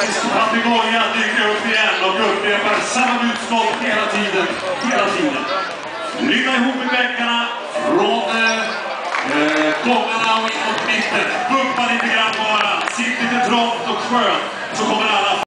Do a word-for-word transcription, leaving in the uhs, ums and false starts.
papegoja dyker upp igen och upprepar samma budskap hela tiden, hela tiden. Lyfta ihop i bänkarna från eh, gångarna och in mot mitten. Bumpa lite grann bara. Sitt lite trångt och skönt så kommer alla